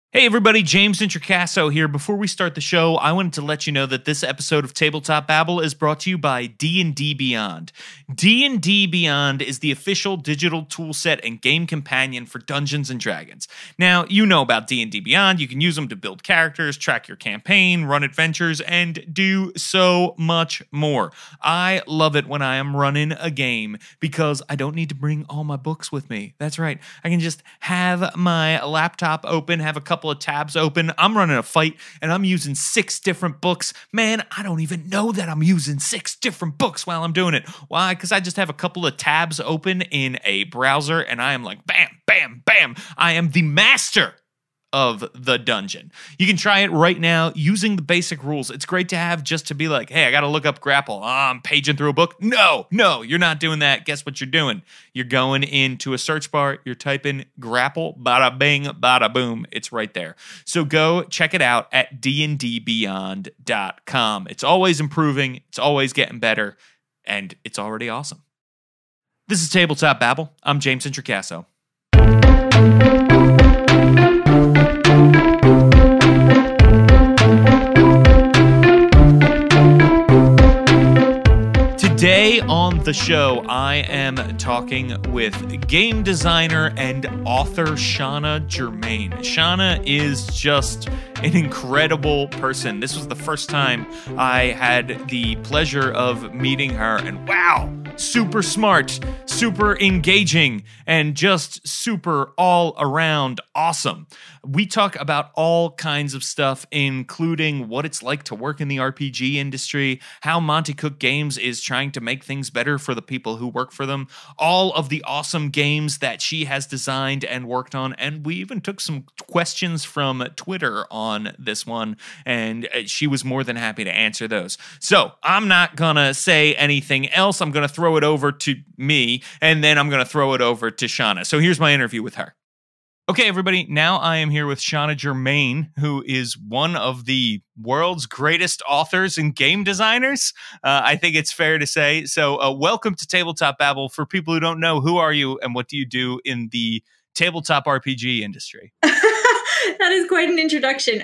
Hey everybody, James Introcaso here. Before we start the show, I wanted to let you know that this episode of Tabletop Babble is brought to you by D&D Beyond. D&D Beyond is the official digital toolset and game companion for Dungeons & Dragons. Now, you know about D&D Beyond. You can use them to build characters, track your campaign, run adventures, and do so much more. I love it when I am running a game because I don't need to bring all my books with me. That's right. I can just have my laptop open, have a couple of tabs open. I'm running a fight and I'm using 6 different books. Man, I don't even know that I'm using 6 different books while I'm doing it. Why? Because I just have a couple of tabs open in a browser and I am like, bam, bam, bam. I am the master of the dungeon. You can try it right now using the basic rules. It's great to have just to be like, hey, I got to look up grapple. I'm paging through a book. No, you're not doing that. Guess what you're doing? You're going into a search bar. You're typing grapple, bada bing, bada boom. It's right there. So go check it out at dndbeyond.com. It's always improving. It's always getting better. And it's already awesome. This is Tabletop Babble. I'm James Introcaso. Today on the show, I am talking with game designer and author Shauna Germain. Shauna is just an incredible person. This was the first time I had the pleasure of meeting her, and wow, super smart, super engaging, and just super all around awesome. We talk about all kinds of stuff, including what it's like to work in the RPG industry, how Monte Cook Games is trying to make things better for the people who work for them, all of the awesome games that she has designed and worked on, and we even took some questions from Twitter on this one, and she was more than happy to answer those. So I'm not gonna say anything else. I'm gonna throw it over to me, and then I'm gonna throw it over to Shauna. So here's my interview with her. Okay, everybody, now I am here with Shauna Germain, who is one of the world's greatest authors and game designers. I think it's fair to say. So welcome to Tabletop Babble. For people who don't know, who are you and what do you do in the tabletop RPG industry? That is quite an introduction.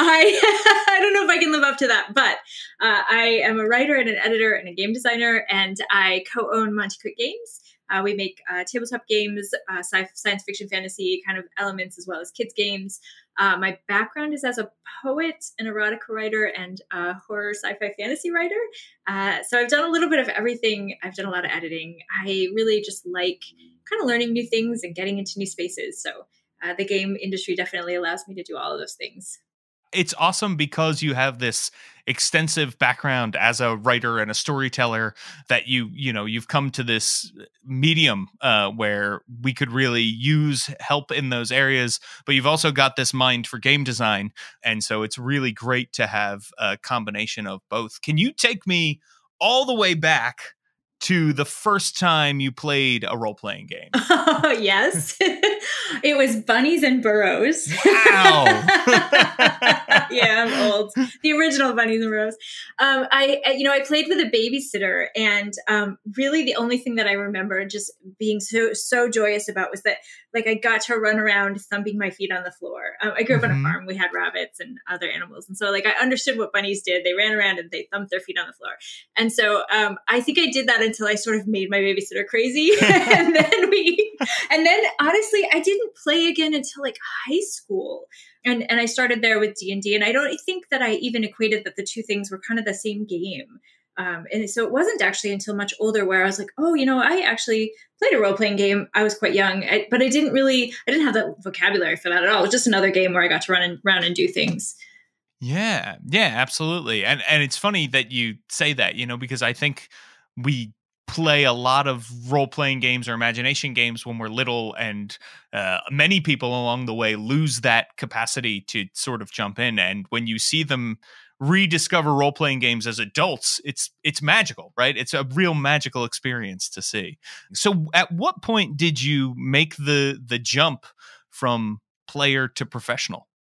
I don't know if I can live up to that, but I am a writer and an editor and a game designer, and I co-own Monte Cook Games. We make tabletop games, science fiction, fantasy kind of elements, as well as kids games. My background is as a poet, an erotica writer, and a horror sci-fi fantasy writer. So I've done a little bit of everything. I've done a lot of editing. I really just like kind of learning new things and getting into new spaces. So the game industry definitely allows me to do all of those things. It's awesome because you have this extensive background as a writer and a storyteller that you've come to this medium where we could really use help in those areas, but you've also got this mind for game design. And so it's really great to have a combination of both. Can you take me all the way back to the first time you played a role-playing game? Oh, yes. It was Bunnies and Burrows. Wow. Yeah, I'm old. The original Bunnies and Burrows. I played with a babysitter, and really the only thing that I remember just being so joyous about was that, like, I got to run around thumping my feet on the floor. I grew up on a farm. We had rabbits and other animals, and so, like, I understood what bunnies did. They ran around and they thumped their feet on the floor. And so I think I did that until I sort of made my babysitter crazy. and then honestly, I didn't play again until like high school. And I started there with D&D. And I don't think that I even equated that the two things were kind of the same game. And so it wasn't actually until much older where I was like, oh, I actually played a role-playing game. I was quite young, but I didn't have that vocabulary for that at all. It was just another game where I got to run around and do things. Yeah, absolutely. And it's funny that you say that, because I think we play a lot of role-playing games or imagination games when we're little, and many people along the way lose that capacity to sort of jump in. And when you see them rediscover role-playing games as adults, it's magical, right? It's a real magical experience to see. So at what point did you make the jump from player to professional?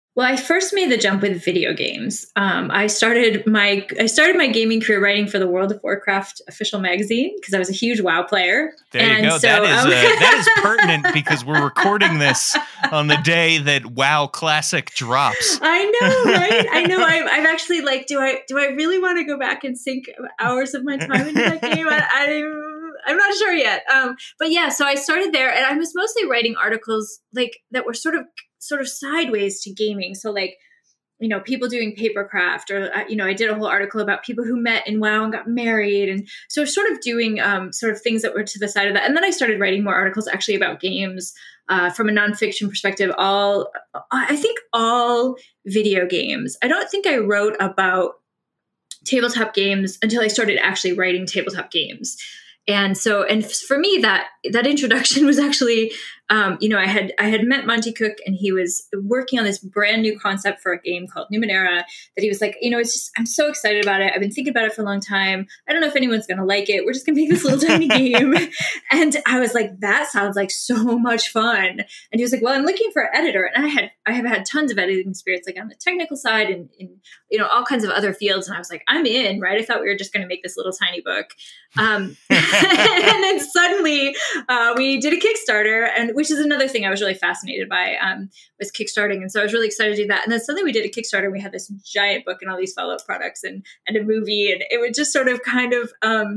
Well, I first made the jump with video games. I started my gaming career writing for the World of Warcraft official magazine because I was a huge WoW player. There you go. So, that is pertinent because we're recording this on the day that WoW Classic drops. I know, right? I know. I've actually like, do I really want to go back and sink hours of my time into that game? I'm not sure yet. But yeah, so I started there, and I was mostly writing articles like that were sort of sideways to gaming. So like, people doing papercraft, or I did a whole article about people who met in WoW and got married, and so sort of doing sort of things that were to the side of that. And then I started writing more articles actually about games from a nonfiction perspective. I think all video games. I don't think I wrote about tabletop games until I started actually writing tabletop games. And so, and for me, that introduction was actually, I had met Monty Cook, and he was working on this brand new concept for a game called Numenera that he was like, it's just, I'm so excited about it. I've been thinking about it for a long time. I don't know if anyone's going to like it. We're just going to make this little tiny game. And I was like, that sounds like so much fun. And he was like, well, I'm looking for an editor. And I have had tons of editing experience, like on the technical side and in all kinds of other fields. And I was like, I'm in, right? I thought we were just going to make this little tiny book. And then suddenly we did a Kickstarter, and which is another thing I was really fascinated by, was Kickstarting. And so I was really excited to do that. And then suddenly we did a Kickstarter, and we had this giant book and all these follow-up products and a movie. And it was just sort of kind of,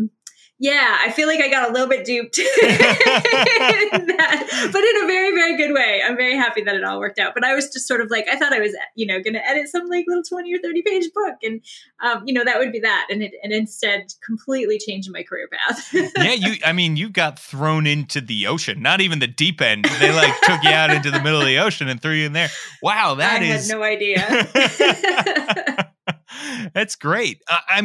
I feel like I got a little bit duped in that, but in a very, very good way. I'm very happy that it all worked out. But I was just sort of like, I thought I was, going to edit some like little 20 or 30 page book, and that would be that. And instead completely changed my career path. Yeah, you got thrown into the ocean, not even the deep end. They like took you out into the middle of the ocean and threw you in there. Wow, I had no idea. That's great.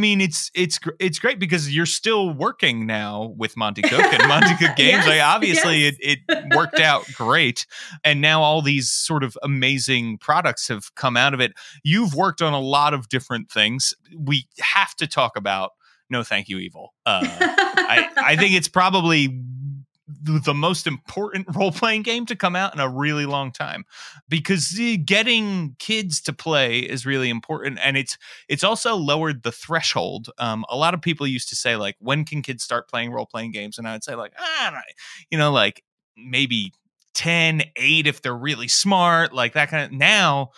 It's great because you're still working now with Monty Cook and Monty Cook Games. Yes, obviously, yes. it worked out great, and now all these sort of amazing products have come out of it. You've worked on a lot of different things. We have to talk about No Thank You Evil. I think it's probably the most important role-playing game to come out in a really long time, because getting kids to play is really important, and it's also lowered the threshold. A lot of people used to say, like, when can kids start playing role-playing games? And I would say, like, like maybe 10, 8 if they're really smart, like that kind of. Now,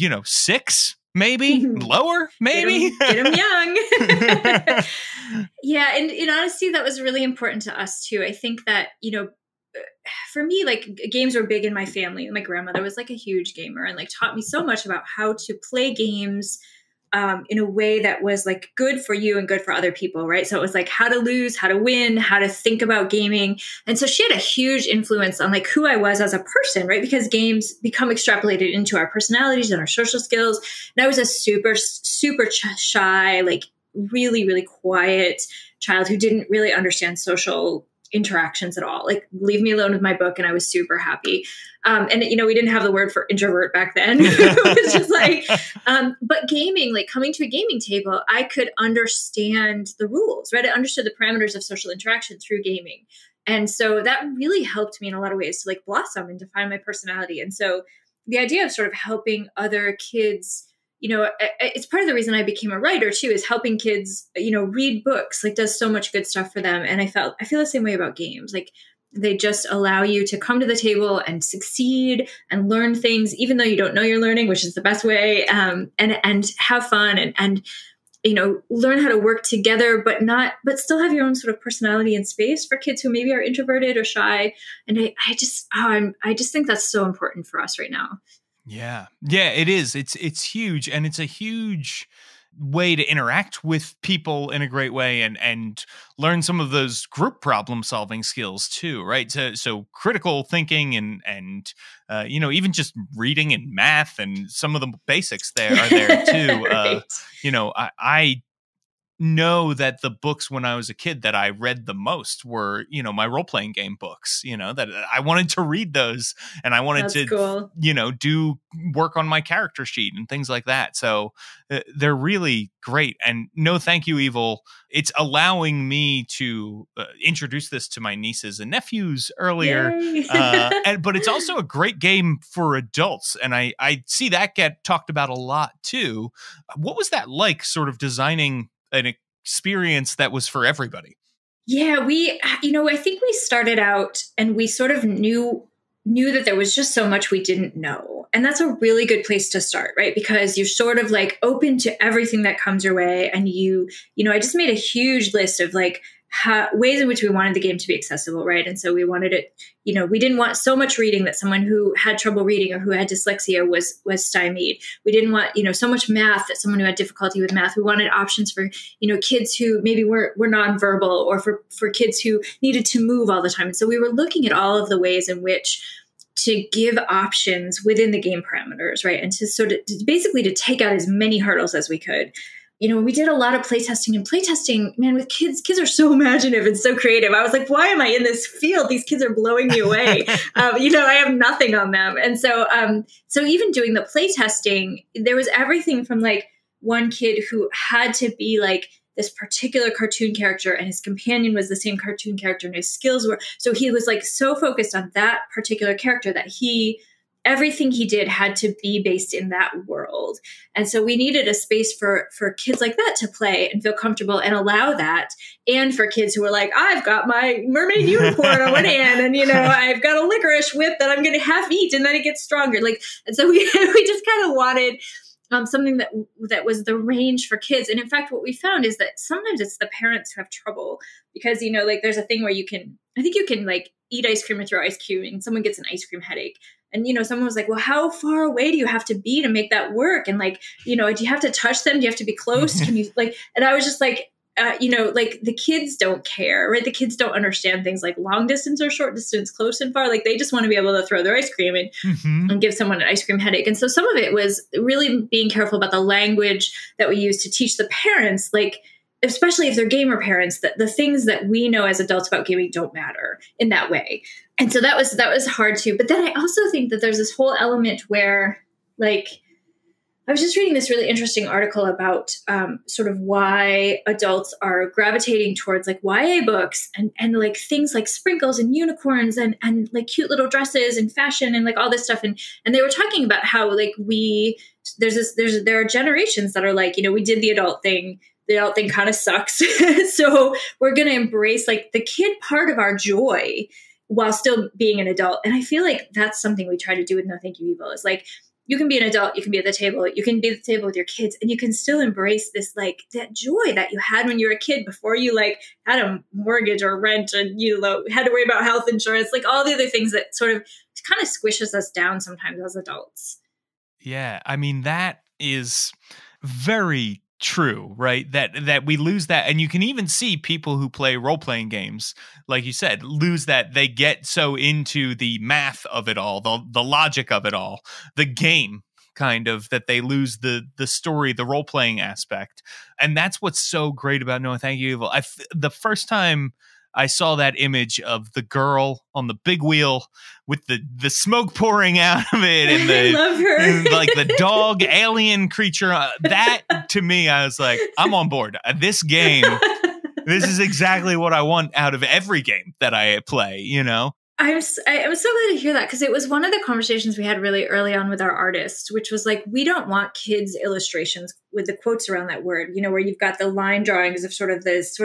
6 maybe lower, maybe get them young. Yeah, and in honesty, that was really important to us too. I think that for me, like, games were big in my family. My grandmother was like a huge gamer and like taught me so much about how to play games in a way that was like good for you and good for other people, right? So it was like how to lose, how to win, how to think about gaming. And so she had a huge influence on like who I was as a person, right? Because games become extrapolated into our personalities and our social skills. And I was a super, super shy, like really, really quiet child who didn't really understand social interactions at all. Like, leave me alone with my book, and I was super happy. And we didn't have the word for introvert back then. It was just like, but gaming, like coming to a gaming table, I could understand the rules, right? I understood the parameters of social interaction through gaming. And so that really helped me in a lot of ways to like blossom and define my personality. And so the idea of sort of helping other kids, it's part of the reason I became a writer too, is helping kids, read books, like does so much good stuff for them. And I feel the same way about games. Like, they just allow you to come to the table and succeed and learn things, even though you don't know you're learning, which is the best way, and have fun and learn how to work together, but still have your own sort of personality and space for kids who maybe are introverted or shy. And I just think that's so important for us right now. Yeah, it is. It's huge, and it's a huge way to interact with people in a great way, and learn some of those group problem solving skills too, right? So critical thinking and even just reading and math and some of the basics there are there too. Right. know that the books when I was a kid that I read the most were, my role-playing game books, that I wanted to read those, and I wanted That's to, cool. do work on my character sheet and things like that. So they're really great. And no, thank you, Evil. It's allowing me to introduce this to my nieces and nephews earlier. Yay. But it's also a great game for adults. And I see that get talked about a lot too. What was that like, sort of designing an experience that was for everybody? Yeah, I think we started out and we sort of knew that there was just so much we didn't know. And that's a really good place to start, right? Because you're sort of like open to everything that comes your way. And I just made a huge list of like ways in which we wanted the game to be accessible, right? And so we wanted it, we didn't want so much reading that someone who had trouble reading or who had dyslexia was stymied. We didn't want, so much math that someone who had difficulty with math. We wanted options for, kids who maybe were nonverbal, or for kids who needed to move all the time. And so we were looking at all of the ways in which to give options within the game parameters, right? And basically to take out as many hurdles as we could. We did a lot of playtesting, and playtesting, man, with kids are so imaginative and so creative. I was like, why am I in this field? These kids are blowing me away. I have nothing on them. And so even doing the playtesting, there was everything from like one kid who had to be like this particular cartoon character, and his companion was the same cartoon character, and his skills were, so he was like so focused on that particular character that everything he did had to be based in that world. And so we needed a space for kids like that to play and feel comfortable and allow that. And for kids who were like, I've got my mermaid unicorn on one hand, and, I've got a licorice whip that I'm going to half eat and then it gets stronger. And so we just kind of wanted something that was the range for kids. And in fact, what we found is that sometimes it's the parents who have trouble because, there's a thing where you can like eat ice cream or throw ice cream and someone gets an ice cream headache. And, someone was like, well, how far away do you have to be to make that work? And do you have to touch them? Do you have to be close? Can you and I was just like, the kids don't care, right? The kids don't understand things like long distance or short distance, close and far. Like they just want to be able to throw their ice cream and give someone an ice cream headache. And so some of it was really being careful about the language that we use to teach the parents, especially if they're gamer parents, that the things that we know as adults about gaming don't matter in that way. And so that was hard too. But then I also think that there's this whole element where I was just reading this really interesting article about sort of why adults are gravitating towards YA books and things like sprinkles and unicorns and cute little dresses and fashion and all this stuff. And they were talking about how there are generations that are we did the adult thing. The adult thing kind of sucks. So we're going to embrace the kid part of our joy while still being an adult. And I feel like that's something we try to do with No Thank You Evil is you can be an adult, you can be at the table, you can be at the table with your kids, and you can still embrace this that joy that you had when you were a kid before you had a mortgage or rent and you had to worry about health insurance, all the other things that sort of kind of squishes us down sometimes as adults. Yeah, I mean, that is very true, right? That we lose that. And you can even see people who play role-playing games, like you said, lose that. They get so into the math of it all, the logic of it all, the game kind of, that they lose the story, the role-playing aspect. And that's what's so great about No Thank You Evil. The first time I saw that image of the girl on the big wheel with the smoke pouring out of it and I love her. and the dog alien creature. That to me, I was like, I'm on board. This game, this is exactly what I want out of every game that I play, I was so glad to hear that because it was one of the conversations we had really early on with our artist, which was we don't want kids' illustrations with the quotes around that word, where you've got the line drawings of sort of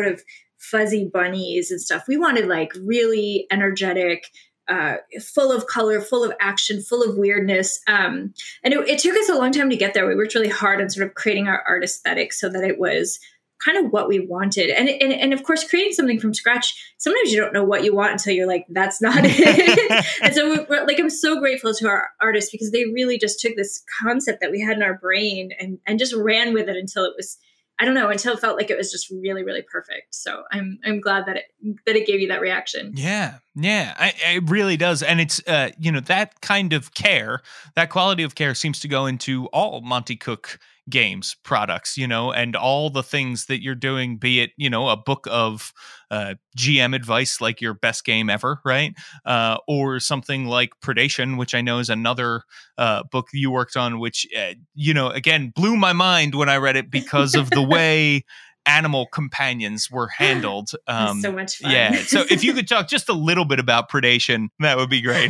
fuzzy bunnies and stuff. We wanted really energetic, full of color, full of action, full of weirdness. And it took us a long time to get there. We worked really hard on sort of creating our art aesthetic so that it was kind of what we wanted. And of course, creating something from scratch, sometimes you don't know what you want until you're that's not it. And so I'm so grateful to our artists because they really just took this concept that we had in our brain and just ran with it until it was, until it felt like it was just really, really perfect. So I'm glad that it gave you that reaction. Yeah. It really does. And it's, that kind of care, that quality of care seems to go into all Monte Cook games products, and all the things that you're doing, be it, a book of GM advice like your best game ever, right? Or something like Predation, which I know is another book you worked on, which, again, blew my mind when I read it because of the way animal companions were handled. So much fun. Yeah. So if you could talk just a little bit about Predation, that would be great.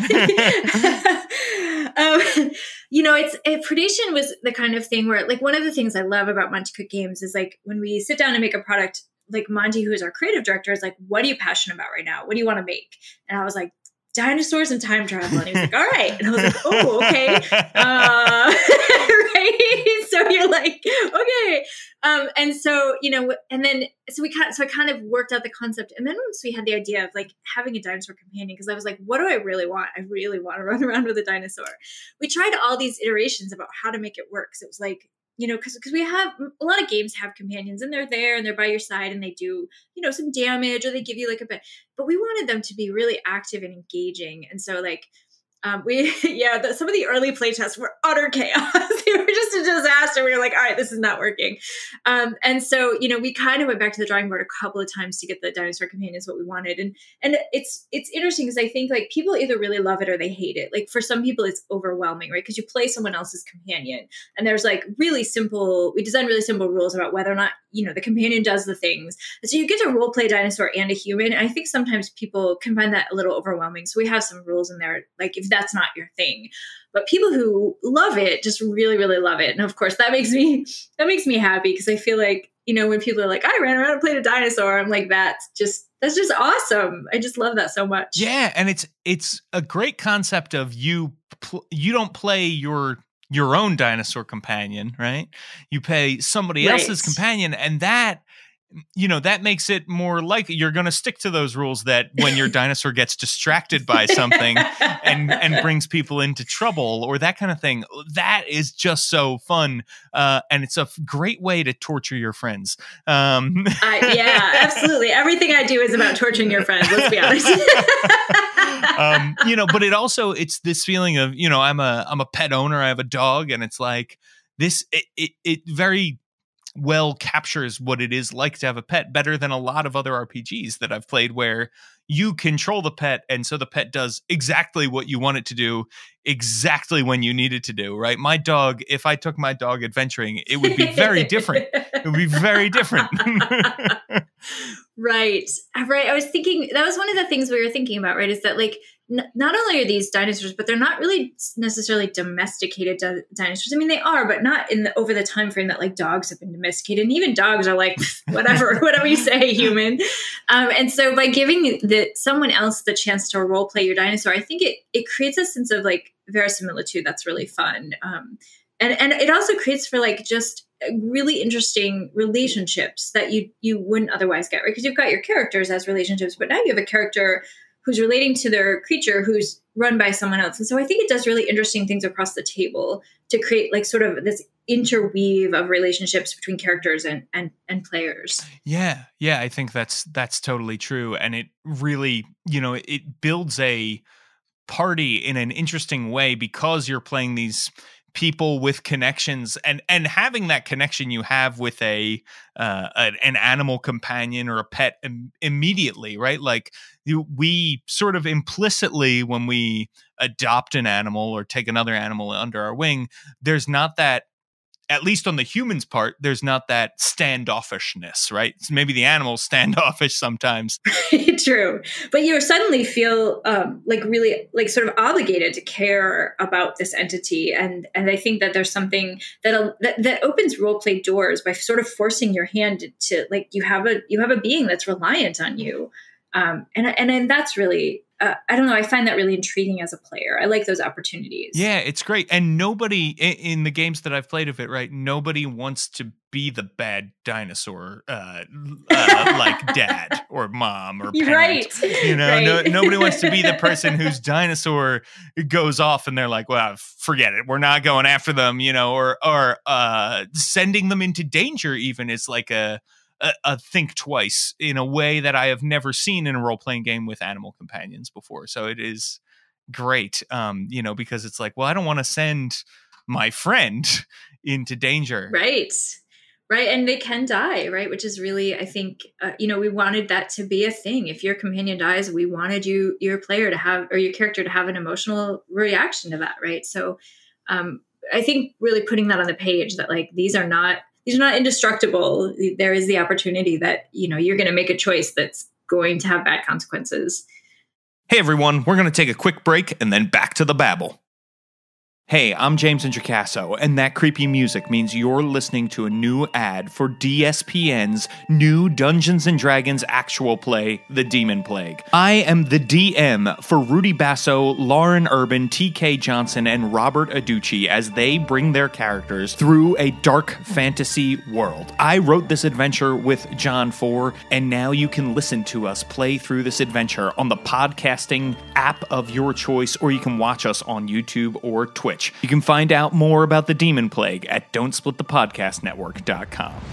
Predation was the kind of thing where, like, one of the things I love about Monte Cook Games is, like, when we sit down and make a product, like, Monty, who is our creative director, is like, what are you passionate about right now? What do you want to make? And I was like, dinosaurs and time travel. And he was like, all right. And I was like, oh, okay. Right. So you're like, okay. And so, and then, so I kind of worked out the concept. And then once we had the idea of, like, having a dinosaur companion, because I was like, what do I really want? I really want to run around with a dinosaur. We tried all these iterations about how to make it work. So it was like, because we have a lot of games have companions, and they're there and they're by your side and they do, some damage, or they give you like a bit, but we wanted them to be really active and engaging. And so, like, some of the early playtests were utter chaos. They were just a disaster. We were like, all right, this is not working. And so, we kind of went back to the drawing board a couple of times to get the dinosaur companions what we wanted. And it's interesting because I think, like, people either really love it or they hate it. Like, for some people, it's overwhelming, right? Because you play someone else's companion, and there's, like, we designed really simple rules about whether or not, the companion does the things. And so you get to role play a dinosaur and a human. And I think sometimes people can find that a little overwhelming. So we have some rules in there, like, if that's not your thing. But people who love it just really, really love it. And of course, that makes me happy, because I feel like, when people are like, I ran around and played a dinosaur, I'm like, that's just awesome. I just love that so much. Yeah, and it's a great concept of you don't play your own dinosaur companion, right? You pay somebody else's companion, and that makes it more likely you're going to stick to those rules, that when your dinosaur gets distracted by something and brings people into trouble or that kind of thing, that is just so fun. And it's a great way to torture your friends. Yeah, absolutely. Everything I do is about torturing your friends. Let's be honest. But it's this feeling of, I'm a pet owner. I have a dog, and it's like this, it very well captures what it is like to have a pet better than a lot of other RPGs that I've played, where you control the pet, and so the pet does exactly what you want it to do, exactly when you need it to do, right? My dog, if I took my dog adventuring, it would be very different. It would be very different. Right. I was thinking, that was one of the things we were thinking about, right? Is that, like, not only are these dinosaurs, but they're not really necessarily domesticated dinosaurs. I mean, they are, but not over the time frame that, like, dogs have been domesticated. And even dogs are like, whatever you say, human. And so by giving someone else the chance to role play your dinosaur, I think it creates a sense of, like, verisimilitude that's really fun. And it also creates for, like, just really interesting relationships that you wouldn't otherwise get, right? Because you've got your characters as relationships, but now you have a character who's relating to their creature who's run by someone else. And so I think it does really interesting things across the table to create, like, sort of this interweave of relationships between characters and players. Yeah. I think that's totally true. And it really, it builds a party in an interesting way, because you're playing these people with connections, and having that connection you have with an animal companion or a pet immediately, right? Like, we sort of implicitly, when we adopt an animal or take another animal under our wing, there's not that, at least on the human's part, there's not that standoffishness, right? So maybe the animal's standoffish sometimes. True. But you suddenly feel like really, like, sort of obligated to care about this entity. And I think that there's something that opens role play doors by sort of forcing your hand to, like, you have a being that's reliant on you. And that's really, I don't know, I find that really intriguing as a player. I like those opportunities. Yeah, it's great. And nobody in the games that I've played of it, right, nobody wants to be the bad dinosaur, like dad or mom or parent. Right. Right. Nobody wants to be the person whose dinosaur goes off and they're like, well, forget it, we're not going after them, or sending them into danger even is like a think twice in a way that I have never seen in a role-playing game with animal companions before. So it is great, because it's like, well, I don't want to send my friend into danger. Right. Right. And they can die, right? Which is really, I think, we wanted that to be a thing. If your companion dies, we wanted your player to have, or your character to have an emotional reaction to that, right? So I think really putting that on the page that like, these are not indestructible. There is the opportunity that, you're going to make a choice that's going to have bad consequences. Hey everyone, we're going to take a quick break and then back to the babble. Hey, I'm James Introcaso, and that creepy music means you're listening to a new ad for DSPN's new Dungeons & Dragons actual play, The Demon Plague. I am the DM for Rudy Basso, Lauren Urban, TK Johnson, and Robert Aducci as they bring their characters through a dark fantasy world. I wrote this adventure with John Four, and now you can listen to us play through this adventure on the podcasting app of your choice, or you can watch us on YouTube or Twitch. You can find out more about The Demon Plague at don'tsplitthepodcastnetwork.com.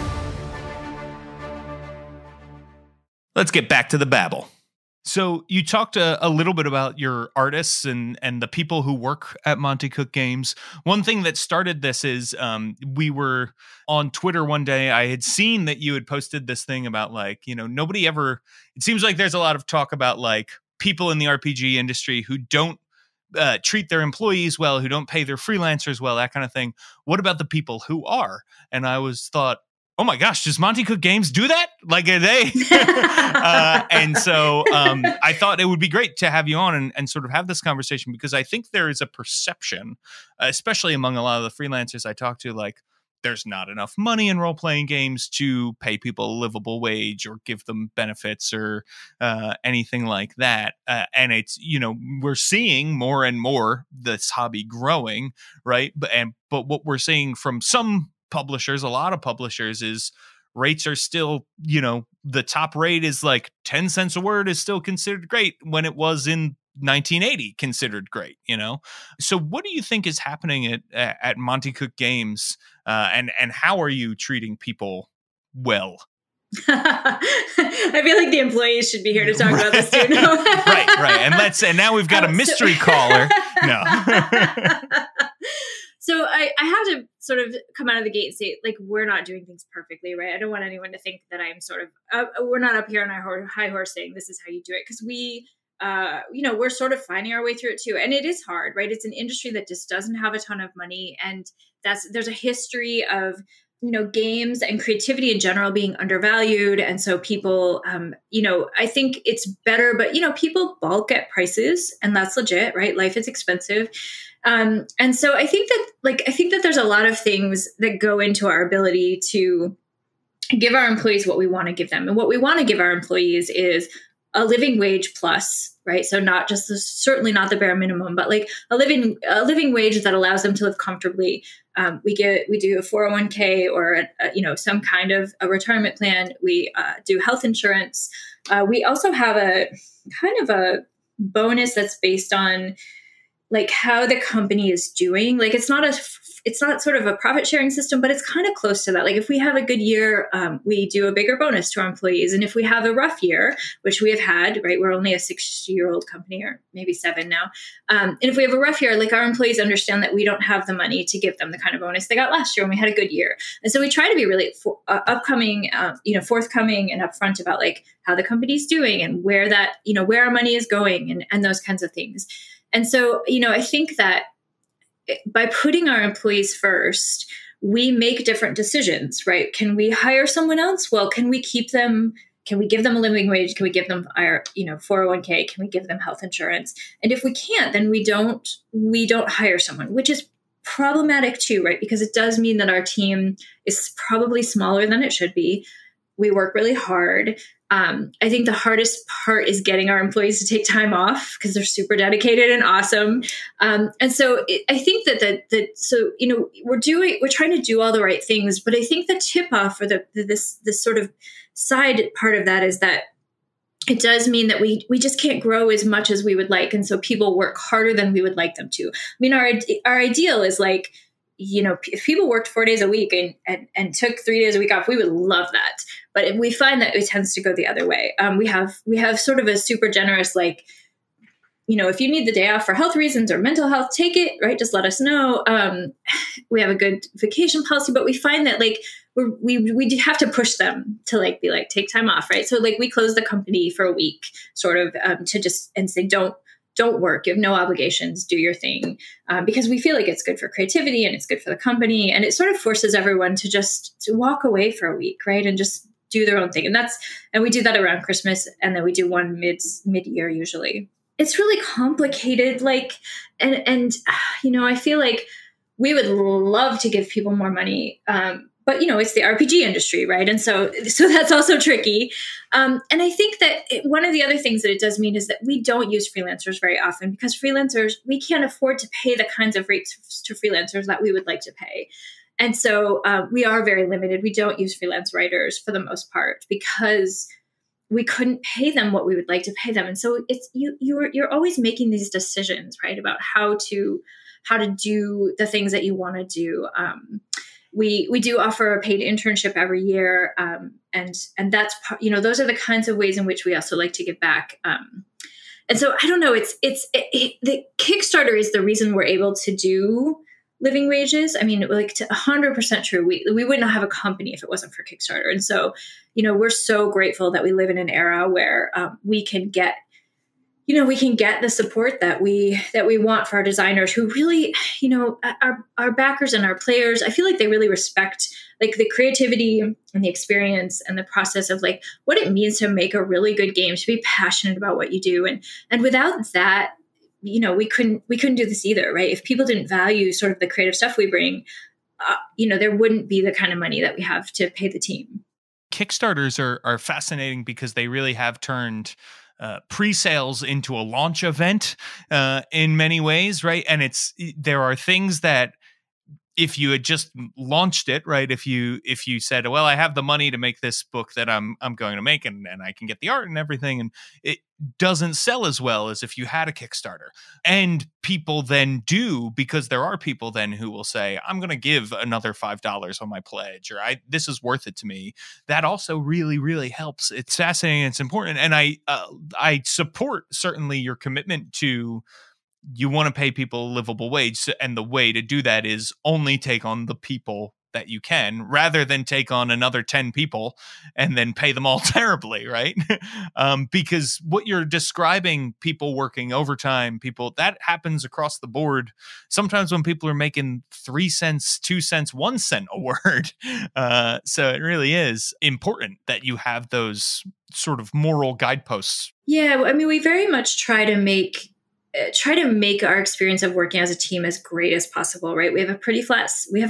Let's get back to the babble. So you talked a little bit about your artists and the people who work at Monte Cook Games. One thing that started this is we were on Twitter one day. I had seen that you had posted this thing about nobody ever, it seems like there's a lot of talk about like people in the RPG industry who don't treat their employees well, who don't pay their freelancers well, that kind of thing. What about the people who are? And I thought, oh my gosh, does Monte Cook Games do that? Like, are they? And so I thought it would be great to have you on and sort of have this conversation, because I think there is a perception, especially among a lot of the freelancers I talk to, like, there's not enough money in role-playing games to pay people a livable wage or give them benefits or anything like that. And it's, we're seeing more and more this hobby growing, right? But what we're seeing from some publishers, a lot of publishers, is rates are still, the top rate is like 10 cents a word is still considered great when it was in 1980 considered great, So what do you think is happening at Monte Cook Games, and how are you treating people well? I feel like the employees should be here to talk about this too. No. right. And now we've got a mystery caller. No. So I have to sort of come out of the gate and say, like, we're not doing things perfectly, right? I don't want anyone to think that I'm sort of, we're not up here on our high horse saying this is how you do it. Because we, we're sort of finding our way through it too. And it is hard, right? It's an industry that just doesn't have a ton of money. And there's a history of, games and creativity in general being undervalued. And so people, I think it's better, but, people bulk at prices, and that's legit, right? Life is expensive. And so I think that there's a lot of things that go into our ability to give our employees what we want to give them. And what we want to give our employees is a living wage plus, right? So not just certainly not the bare minimum, but like a living wage that allows them to live comfortably. We do a 401k or some kind of a retirement plan. We do health insurance. We also have a kind of a bonus that's based on like how the company is doing. Like it's not sort of a profit sharing system, but it's kind of close to that. Like if we have a good year, we do a bigger bonus to our employees. And if we have a rough year, which we have had, right, we're only a 6-year-old company, or maybe 7 now. And if we have a rough year, like our employees understand that we don't have the money to give them the kind of bonus they got last year when we had a good year. And so we try to be really forthcoming and upfront about like how the company's doing and where our money is going and those kinds of things. And so, I think that by putting our employees first, we make different decisions, right? Can we hire someone else? Well, can we keep them? Can we give them a living wage? Can we give them our, 401k? Can we give them health insurance? And if we can't, then we don't hire someone, which is problematic too, right? Because it does mean that our team is probably smaller than it should be. We work really hard. I think the hardest part is getting our employees to take time off because they're super dedicated and awesome. And so I think we're trying to do all the right things, but I think the tip off or this sort of side part of that is that it does mean that we just can't grow as much as we would like. And so people work harder than we would like them to. I mean, our ideal is like, if people worked 4 days a week and took 3 days a week off, we would love that. But we find that it tends to go the other way. We have sort of a super generous, like if you need the day off for health reasons or mental health, take it, right? Just let us know. We have a good vacation policy, but we find that like we do have to push them to like be like, take time off, right? So like we close the company for a week sort of to just and say, don't work. You have no obligations. Do your thing. Because we feel like it's good for creativity and it's good for the company. And it sort of forces everyone to walk away for a week, right? And just do their own thing. And we do that around Christmas. And then we do one mid-year usually. It's really complicated. Like, and I feel like we would love to give people more money. But it's the RPG industry, right? And so that's also tricky. And I think that one of the other things that it does mean is that we don't use freelancers very often because freelancers, we can't afford to pay the kinds of rates to freelancers that we would like to pay. And so we are very limited. We don't use freelance writers for the most part because we couldn't pay them what we would like to pay them. And so it's you're always making these decisions, right, about how to do the things that you want to do. We do offer a paid internship every year, and that's those are the kinds of ways in which we also like to give back. And so I don't know. The Kickstarter is the reason we're able to do living wages. I mean, like 100% true. We wouldn't have a company if it wasn't for Kickstarter. And so we're so grateful that we live in an era where we can get the support that we want for our designers who really, our backers and our players. I feel like they really respect like the creativity and the experience and the process of like what it means to make a really good game, to be passionate about what you do. And without that, we couldn't do this either, right? If people didn't value sort of the creative stuff we bring, there wouldn't be the kind of money that we have to pay the team. Kickstarters are fascinating because they really have turned pre-sales into a launch event in many ways, right? And there are things that if you had just launched it, right? If you said, well, I have the money to make this book that I'm going to make and I can get the art and everything, and it doesn't sell as well as if you had a Kickstarter. And people then do, because there are people then who will say, I'm going to give another $5 on my pledge, or this is worth it to me. That also really, really helps. It's fascinating. It's important. And I support certainly your commitment to, you want to pay people a livable wage. And the way to do that is only take on the people that you can, rather than take on another 10 people and then pay them all terribly, right? Because what you're describing, people working overtime, that happens across the board. Sometimes when people are making 3 cents, 2 cents, 1 cent a word. So it really is important that you have those sort of moral guideposts. Yeah, I mean, we very much try to make our experience of working as a team as great as possible, right? We have a pretty flat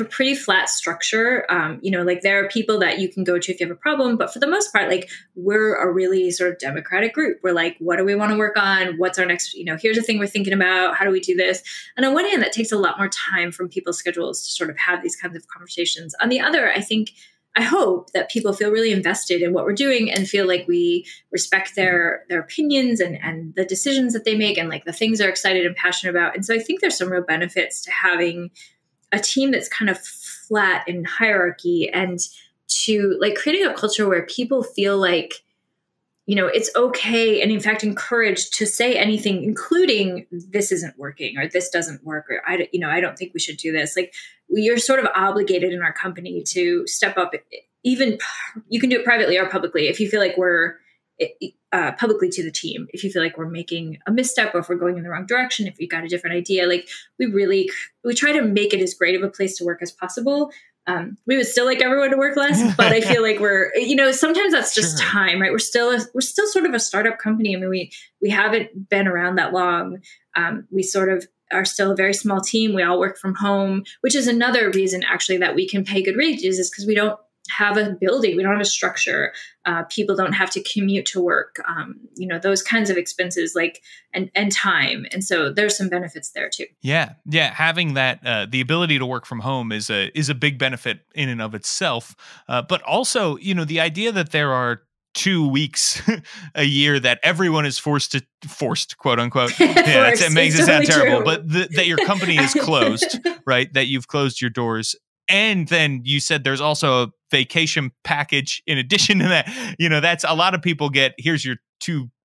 structure. Like there are people that you can go to if you have a problem, but for the most part, like we're a really sort of democratic group. We're like, what do we want to work on? What's our next, here's a thing we're thinking about. How do we do this? And on one hand, that takes a lot more time from people's schedules to sort of have these kinds of conversations. On the other, I hope that people feel really invested in what we're doing and feel like we respect their opinions and the decisions that they make and like the things they're excited and passionate about. And so I think there's some real benefits to having a team that's kind of flat in hierarchy and to like creating a culture where people feel like, it's okay and in fact encouraged to say anything, including this isn't working or this doesn't work or I don't think we should do this. Like you're sort of obligated in our company to step up. Even you can do it privately or publicly if you feel like we're publicly to the team. If you feel like we're making a misstep or if we're going in the wrong direction, if you've got a different idea, like we try to make it as great of a place to work as possible. We would still like everyone to work less, but I feel like we're, sometimes that's just time, right? We're still sort of a startup company. I mean, we haven't been around that long. We sort of are still a very small team. We all work from home, which is another reason actually that we can pay good wages is because we don't have a building. We don't have a structure. People don't have to commute to work. Those kinds of expenses and time. And so there's some benefits there too. Yeah. Having that, the ability to work from home is a big benefit in and of itself. But also, the idea that there are 2 weeks a year that everyone is forced quote unquote. Yeah, it makes it sound terrible, but that your company is closed, right? That you've closed your doors. And then you said there's also a vacation package in addition to that. That's a lot of people get, here's your 2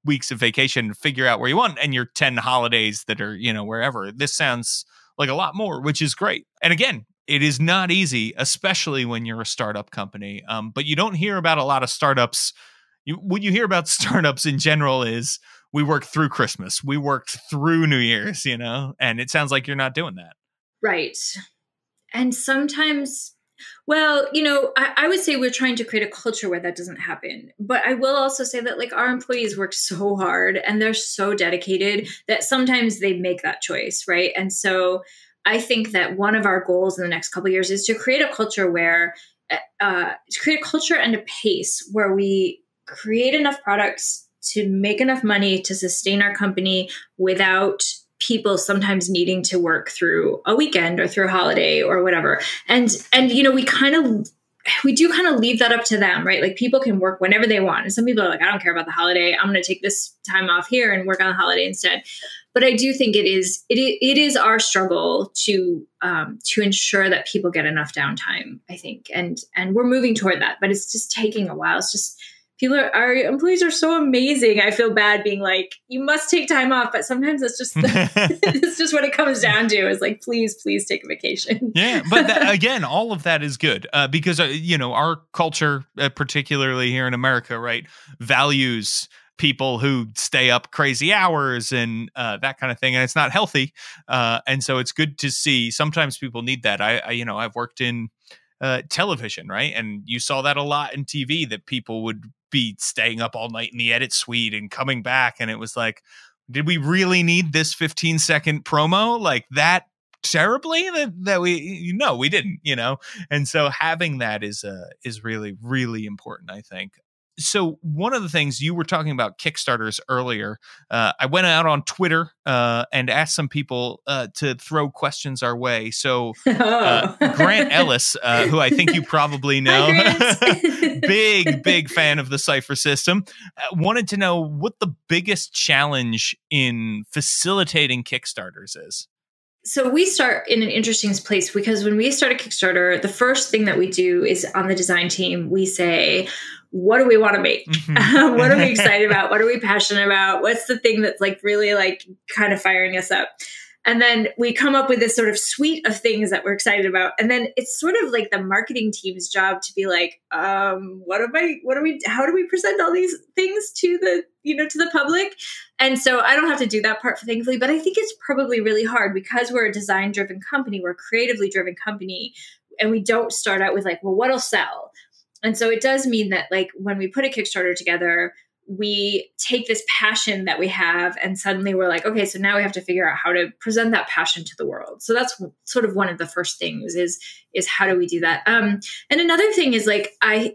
weeks of vacation, figure out where you want, and your 10 holidays that are, wherever. This sounds like a lot more, which is great. And again, it is not easy, especially when you're a startup company. But you don't hear about a lot of startups. What you hear about startups in general is we worked through Christmas, we worked through New Year's, and it sounds like you're not doing that. Right. And sometimes, well, I would say we're trying to create a culture where that doesn't happen. But I will also say that like our employees work so hard and they're so dedicated that sometimes they make that choice. Right. And so I think that one of our goals in the next couple of years is to create a culture where, to create a culture and a pace where we create enough products to make enough money to sustain our company without people sometimes needing to work through a weekend or through a holiday or whatever. And we do kind of leave that up to them, right? Like people can work whenever they want. And some people are like, I don't care about the holiday. I'm going to take this time off here and work on the holiday instead. But I do think it is our struggle to ensure that people get enough downtime, I think. And we're moving toward that, but it's just taking a while. It's just, our employees are so amazing. I feel bad being like, you must take time off, but sometimes it's just it's just what it comes down to is like, please take a vacation. Yeah, but again, all of that is good because our culture, particularly here in America, right, values people who stay up crazy hours and that kind of thing, and it's not healthy. And so it's good to see. Sometimes people need that. I've worked in television, right, and you saw that a lot in TV that people would be staying up all night in the edit suite and coming back, and it was like, did we really need this 15-second promo like that terribly that we didn't, and so having that is really, really important, I think. So one of the things you were talking about Kickstarters earlier, I went out on Twitter and asked some people to throw questions our way. So Grant Ellis, who I think you probably know, big fan of the Cypher system, wanted to know what the biggest challenge in facilitating Kickstarters is. So we start in an interesting place because when we start a Kickstarter, the first thing that we do is on the design team, we say, what do we want to make? What are we excited about? What are we passionate about? What's the thing that's like really like kind of firing us up? And then we come up with this sort of suite of things that we're excited about. And then it's sort of like the marketing team's job to be like, how do we present all these things to the public? And so I don't have to do that part, thankfully, but I think it's probably really hard because we're a design driven company. We're a creatively driven company. And we don't start out with like, well, what'll sell? And so it does mean that like when we put a Kickstarter together, we take this passion that we have and suddenly we're like, okay, so now we have to figure out how to present that passion to the world. So that's sort of one of the first things is how do we do that? And another thing is like,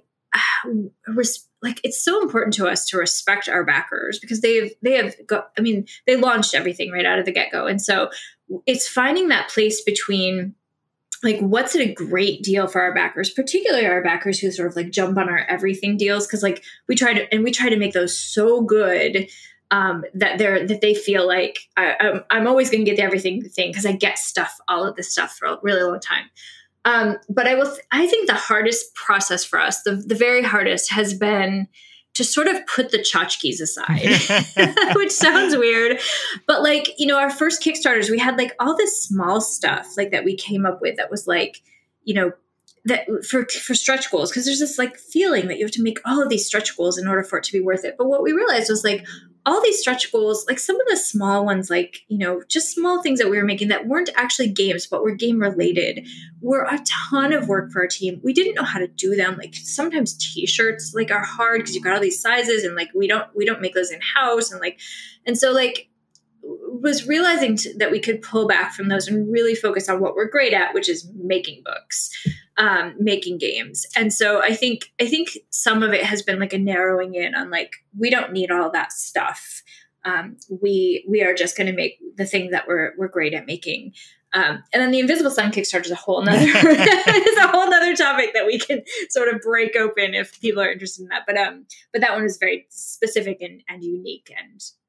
it's so important to us to respect our backers because they launched everything right out of the get-go. And so it's finding that place between like, what's a great deal for our backers, particularly our backers who sort of like jump on our everything deals. Cause like we try to make those so good that they feel like I'm always going to get the everything thing because I get all of this stuff for a really long time. But I think the hardest process for us, the very hardest has been to sort of put the tchotchkes aside, which sounds weird. But like, our first Kickstarters, we had like all this small stuff like that we came up with that was like, that for stretch goals. Cause there's this like feeling that you have to make all of these stretch goals in order for it to be worth it. But what we realized was like all these stretch goals, like some of the small ones, like, just small things that we were making that weren't actually games, but were game related, were a ton of work for our team. We didn't know how to do them. Like sometimes t-shirts like are hard because you've got all these sizes and like, we don't make those in house. And so like was realizing that we could pull back from those and really focus on what we're great at, which is making books, making games. And so I think some of it has been like a narrowing in on like, we don't need all that stuff. We are just going to make the thing that we're great at making. And then the Invisible Sun Kickstarter is a whole nother topic that we can sort of break open if people are interested in that. But that one is very specific and unique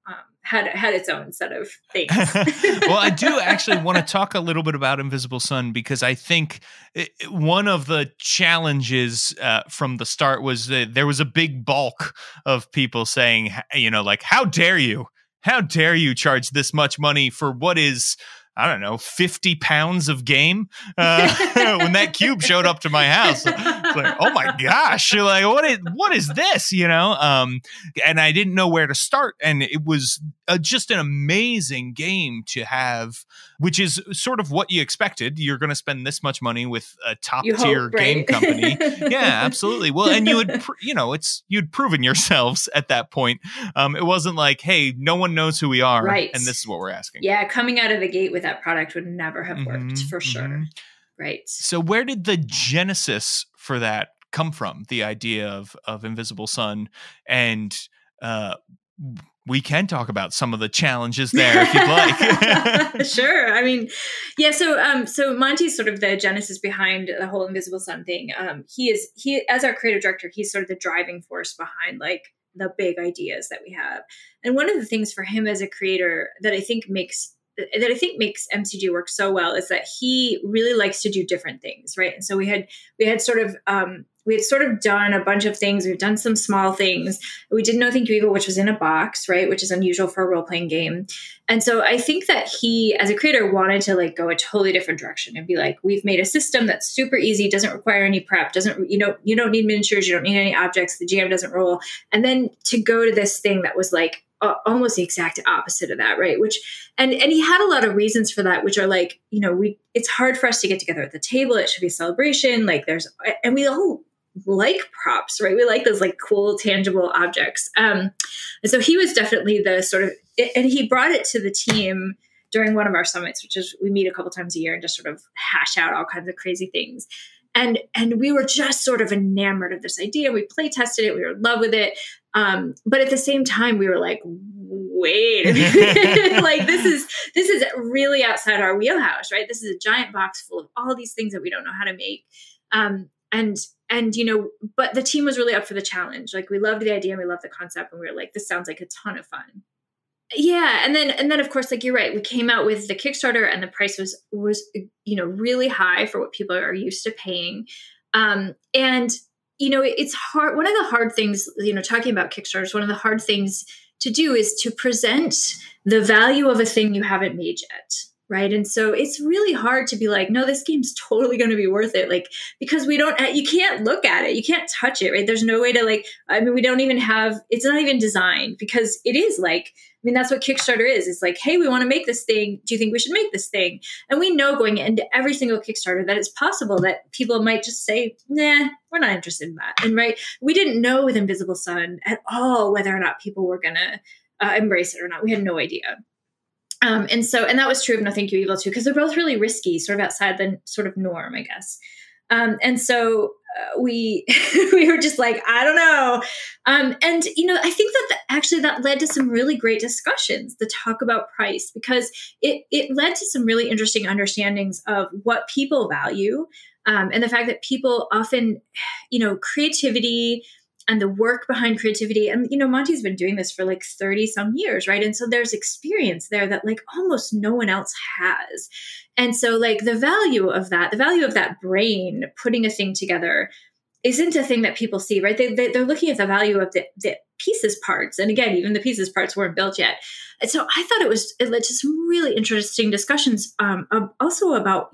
had its own set of things. Well, I do actually want to talk a little bit about Invisible Sun, because I think one of the challenges from the start was that there was a big bulk of people saying, like, how dare you? How dare you charge this much money for what is, I don't know, 50 pounds of game? When that cube showed up to my house, it's like, oh my gosh, like, what is this? And I didn't know where to start. And it was just an amazing game to have, which is sort of what you expected. You're going to spend this much money with a top tier game company. Yeah, absolutely. Well, and you had, you'd proven yourselves at that point. It wasn't like, hey, no one knows who we are, right, and this is what we're asking. Yeah, coming out of the gate with that product would never have worked, for sure. Right. So where did the genesis for that come from? The idea of Invisible Sun, and we can talk about some of the challenges there if you'd like. Sure. I mean, yeah. So Monty's sort of the genesis behind the whole Invisible Sun thing. He as our creative director, he's sort of the driving force behind like the big ideas that we have. And one of the things for him as a creator that I think makes MCG work so well is that he really likes to do different things, right? And so we had sort of done a bunch of things. We've done some small things. We did No Thank You Evil, which was in a box, right? Which is unusual for a role-playing game. And so I think that he, as a creator, wanted to like go a totally different direction and be like, we've made a system that's super easy, doesn't require any prep, you don't need miniatures, you don't need any objects, the GM doesn't roll. And then to go to this thing that was like almost the exact opposite of that, right? And he had a lot of reasons for that, which are like, it's hard for us to get together at the table. It should be a celebration. Like and we all like props, right? We like those like cool, tangible objects. And so he was definitely the sort of, and he brought it to the team during one of our summits, which is we meet a couple times a year and just sort of hash out all kinds of crazy things. And we were just sort of enamored of this idea. We play tested it. We were in love with it. But at the same time, we were like, wait a minute. Like this is really outside our wheelhouse, right? This is a giant box full of all these things that we don't know how to make. But the team was really up for the challenge. Like we loved the idea and we loved the concept, and we were like, this sounds like a ton of fun. Yeah. And then of course, like you're right, we came out with the Kickstarter and the price was, really high for what people are used to paying. It's hard. One of the hard things, talking about Kickstarters, one of the hard things to do is to present the value of a thing you haven't made yet. Right. And so it's really hard to be like, no, this game's totally going to be worth it. Like, because you can't look at it. You can't touch it. Right. There's no way to we don't even have, it's not even designed, because it is like, that's what Kickstarter is. It's like, hey, we want to make this thing. Do you think we should make this thing? And we know going into every single Kickstarter that it's possible that people might just say, nah, we're not interested in that. And right. We didn't know with Invisible Sun at all whether or not people were going to embrace it or not. We had no idea. And that was true of No Thank You Evil too, because they're both really risky, sort of outside the sort of norm, I guess. And so we were just like, I don't know. I think that led to some really great discussions, the talk about price, because it led to some really interesting understandings of what people value, and the fact that people often, creativity and the work behind creativity. And, Monty's been doing this for like 30 some years, right? And so there's experience there that like almost no one else has. And so like the value of that brain putting a thing together isn't a thing that people see, right? They're looking at the value of the pieces parts. And again, even the pieces parts weren't built yet. And so I thought it led to some really interesting discussions, also about,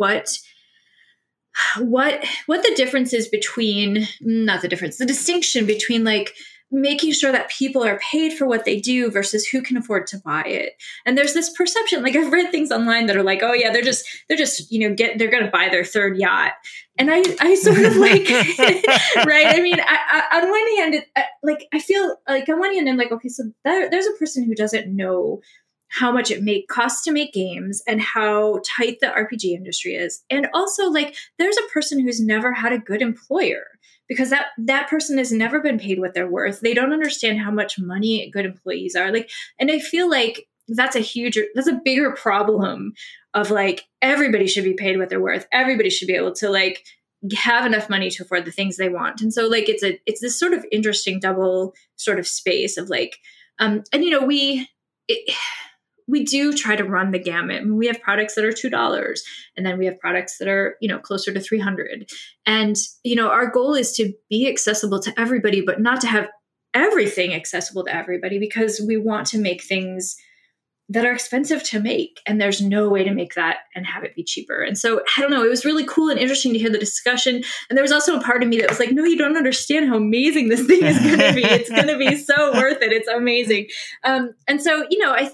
what the difference is between, the distinction between like making sure that people are paid for what they do versus who can afford to buy it. And there's this perception, like I've read things online that are like, oh yeah, they're just, they're going to buy their third yacht. And I sort of like, right. On one hand, I feel like on one hand, I'm like, okay, so there's a person who doesn't know how much it costs to make games and how tight the RPG industry is. And also like, there's a person who's never had a good employer, because that person has never been paid what they're worth. They don't understand how much money good employees are like. And I feel like that's a bigger problem of like, everybody should be paid what they're worth. Everybody should be able to like have enough money to afford the things they want. And so like, it's this sort of interesting double sort of space of like, we do try to run the gamut. I mean, we have products that are $2, and then we have products that are, closer to 300. And, our goal is to be accessible to everybody, but not to have everything accessible to everybody, because we want to make things that are expensive to make. And there's no way to make that and have it be cheaper. And so, I don't know, it was really cool and interesting to hear the discussion. And there was also a part of me that was like, no, you don't understand how amazing this thing is going to be. It's going to be so worth it. It's amazing. And so,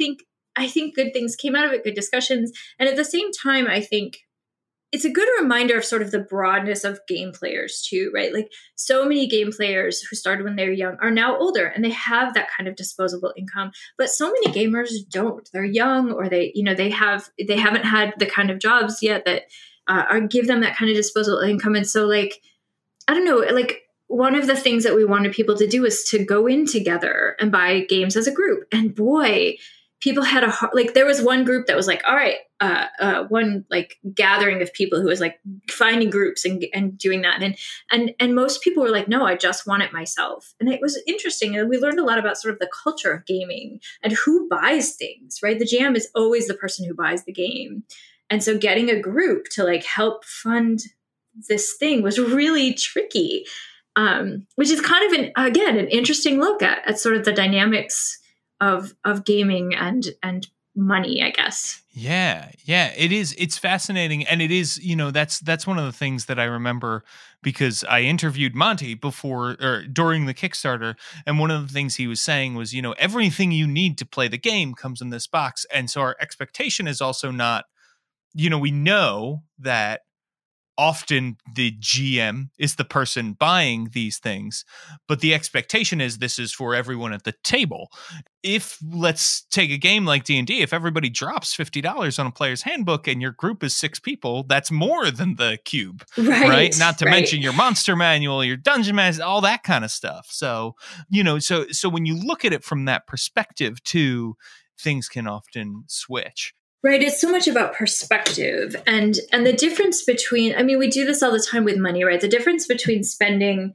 I think good things came out of it, good discussions. And at the same time, I think it's a good reminder of sort of the broadness of game players too, right? Like, so many game players who started when they're young are now older and they have that kind of disposable income, but so many gamers don't. They're young, or they haven't had the kind of jobs yet that give them that kind of disposable income. And so, like, I don't know, like, one of the things that we wanted people to do is to go in together and buy games as a group. And boy, people had there was one group that was like, all right, one like gathering of people who was like finding groups and doing that. And most people were like, no, I just want it myself. And it was interesting. And we learned a lot about sort of the culture of gaming and who buys things, right? The GM is always the person who buys the game. And so getting a group to like help fund this thing was really tricky, which is kind of an interesting look at sort of the dynamics of gaming and money, I guess. Yeah, it is. It's fascinating. And it is, that's one of the things that I remember, because I interviewed Monty before or during the Kickstarter. And one of the things he was saying was, everything you need to play the game comes in this box. And so our expectation is also not, we know that often the GM is the person buying these things, but the expectation is this is for everyone at the table. If, let's take a game like D&D, if everybody drops $50 on a player's handbook and your group is 6 people, that's more than the cube, right? Not to mention your monster manual, your dungeon manual, all that kind of stuff. So, so when you look at it from that perspective too, things can often switch. Right. It's so much about perspective and the difference between, I mean, we do this all the time with money, right? The difference between spending,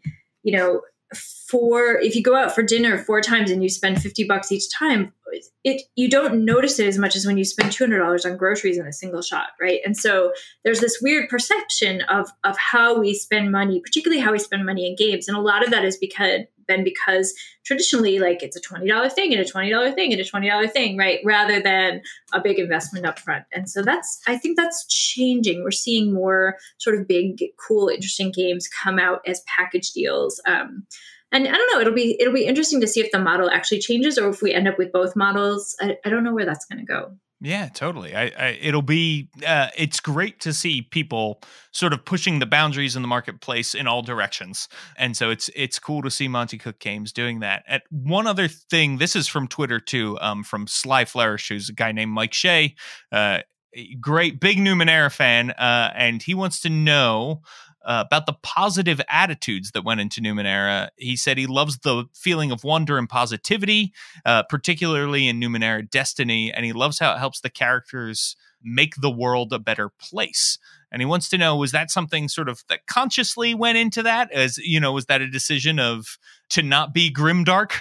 if you go out for dinner 4 times and you spend $50 each time, you don't notice it as much as when you spend $200 on groceries in a single shot, right? And so there's this weird perception of how we spend money, particularly how we spend money in games. And a lot of that is because traditionally, like, it's a $20 thing and a $20 thing and a $20 thing, right? Rather than a big investment up front. And so I think that's changing. We're seeing more sort of big, cool, interesting games come out as package deals. And I don't know, it'll be interesting to see if the model actually changes or if we end up with both models. I don't know where that's going to go. Yeah, totally. It'll be, it's great to see people sort of pushing the boundaries in the marketplace in all directions. And so it's cool to see Monte Cook Games doing that. And one other thing, this is from Twitter too, from Sly Flourish, who's a guy named Mike Shea, great big Numenera fan. And he wants to know about the positive attitudes that went into Numenera. He said he loves the feeling of wonder and positivity, particularly in Numenera Destiny, and he loves how it helps the characters make the world a better place. And he wants to know, was that something sort of that consciously went into that? As was that a decision to not be grimdark?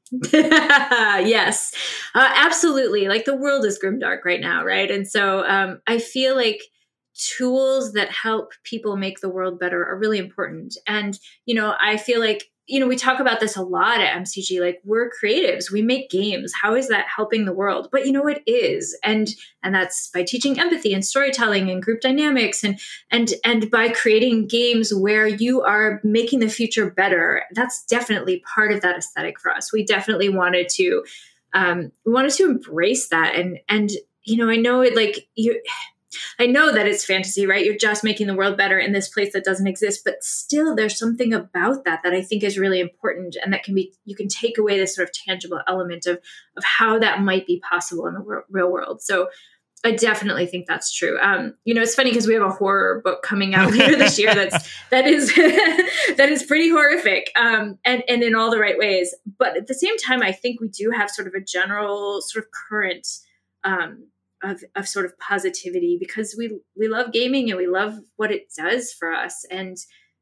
Yes, absolutely. Like, the world is grimdark right now, right? And so I feel like tools that help people make the world better are really important. And, I feel like, we talk about this a lot at MCG, like, we're creatives, we make games. How is that helping the world? But it is. And that's by teaching empathy and storytelling and group dynamics and by creating games where you are making the future better. That's definitely part of that aesthetic for us. We definitely wanted to embrace that. And, I know it, like, I know that it's fantasy, right? You're just making the world better in this place that doesn't exist, but still there's something about that I think is really important. And that you can take away this sort of tangible element of how that might be possible in the real world. So I definitely think that's true. It's funny because we have a horror book coming out later this year that is pretty horrific, and in all the right ways. But at the same time, I think we do have sort of a general sort of current, of sort of positivity, because we love gaming and we love what it does for us. And